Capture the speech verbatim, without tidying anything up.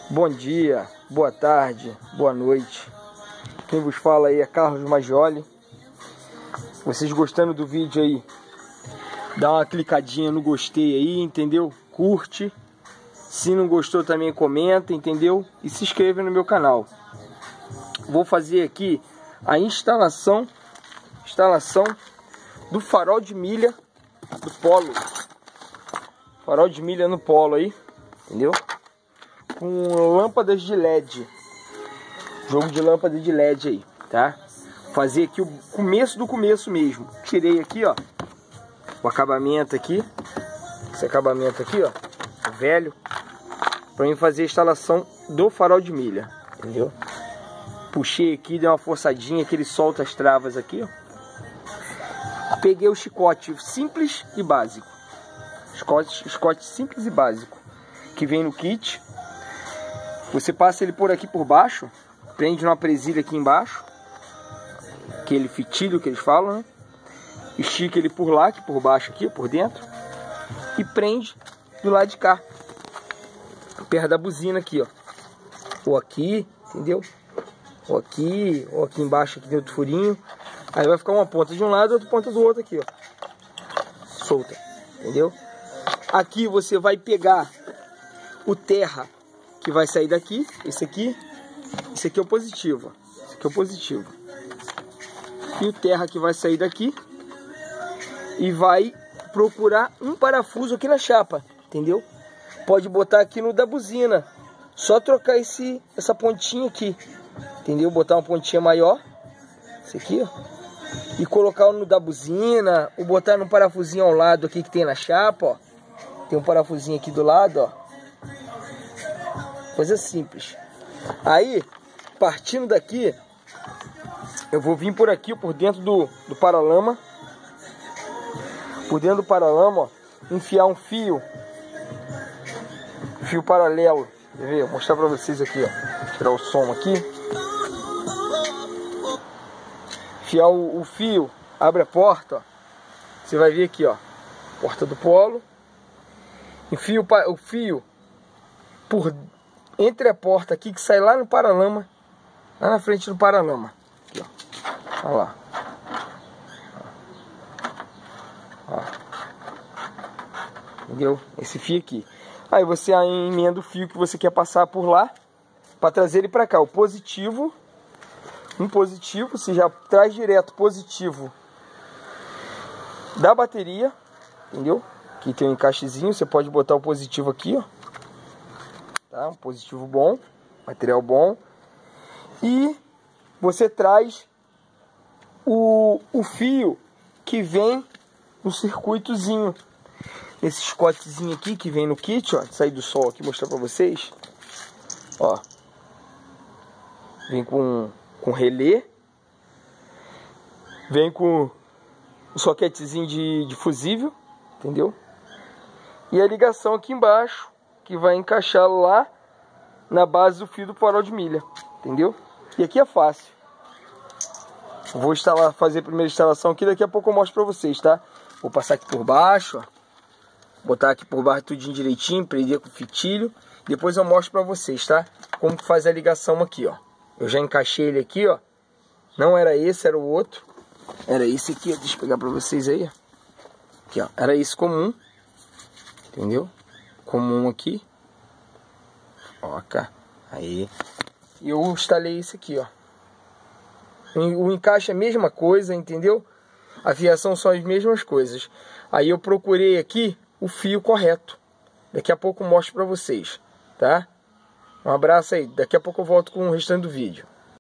Bom dia, boa tarde, boa noite. Quem vos fala aí é Carlos Maggioli. Vocês gostando do vídeo aí, dá uma clicadinha no gostei aí, entendeu? Curte. Se não gostou também comenta, entendeu? E se inscreve no meu canal. Vou fazer aqui a instalação, instalação do farol de milha do Polo. Farol de milha no Polo aí, entendeu? Com lâmpadas de L E D. Jogo de lâmpada de L E D aí, tá? Fazer aqui o começo do começo mesmo. Tirei aqui, ó, o acabamento aqui. Esse acabamento aqui, ó, velho, para mim fazer a instalação do farol de milha, entendeu? Puxei aqui, dei uma forçadinha que ele solta as travas aqui, ó. Peguei o chicote simples e básico. Chicote, chicote simples e básico que vem no kit. Você passa ele por aqui por baixo, prende numa presilha aqui embaixo, aquele fitilho que eles falam, né? Estica ele por lá, aqui por baixo, aqui por dentro, e prende do lado de cá, perto da buzina aqui, ó, ou aqui, entendeu? Ou aqui, ou aqui embaixo, aqui tem outro furinho. Aí vai ficar uma ponta de um lado e outra ponta do outro aqui, ó, solta, entendeu? Aqui você vai pegar o terra que vai sair daqui, esse aqui, esse aqui é o positivo, esse aqui é o positivo. E o terra que vai sair daqui e vai procurar um parafuso aqui na chapa, entendeu? Pode botar aqui no da buzina, só trocar esse, essa pontinha aqui, entendeu? Botar uma pontinha maior, esse aqui, ó, e colocar no da buzina, ou botar no parafusinho ao lado aqui que tem na chapa, ó. Tem um parafusinho aqui do lado, ó. Coisa simples. Aí, partindo daqui, eu vou vir por aqui, por dentro do, do paralama. Por dentro do paralama, ó, enfiar um fio. Fio paralelo. Quer ver? Vou mostrar pra vocês aqui, ó. Tirar o som aqui. Enfiar o, o fio, abre a porta, ó. Você vai ver aqui, ó. Porta do Polo. Enfio o fio por entre a porta aqui que sai lá no paralama, lá na frente do paralama. Aqui, ó. Olha lá. Ó. Entendeu? Esse fio aqui. Aí você emenda o fio que você quer passar por lá para trazer ele para cá. O positivo, um positivo, você já traz direto positivo da bateria, entendeu? Aqui tem um encaixezinho, você pode botar o positivo aqui, ó. Tá? Um positivo bom, material bom. E você traz o, o fio que vem no circuitozinho. Esse chicotezinho aqui que vem no kit, ó. Sair do sol aqui, mostrar pra vocês. Ó. Vem com, com relé. Vem com o soquetezinho de, de fusível, entendeu? E a ligação aqui embaixo, que vai encaixar lá na base do fio do farol de milha, entendeu? E aqui é fácil. Vou instalar, fazer a primeira instalação aqui, daqui a pouco eu mostro pra vocês, tá? Vou passar aqui por baixo, ó. Botar aqui por baixo tudinho direitinho, prender com o fitilho. Depois eu mostro pra vocês, tá? Como que faz a ligação aqui, ó. Eu já encaixei ele aqui, ó. Não era esse, era o outro. Era esse aqui, ó. Deixa eu pegar pra vocês aí, ó. Aqui, ó. Era esse comum. Entendeu? Comum aqui. Ó, cá. Aí. E eu instalei esse aqui, ó. O encaixe é a mesma coisa, entendeu? A fiação são as mesmas coisas. Aí eu procurei aqui o fio correto. Daqui a pouco eu mostro pra vocês, tá? Um abraço aí. Daqui a pouco eu volto com o restante do vídeo.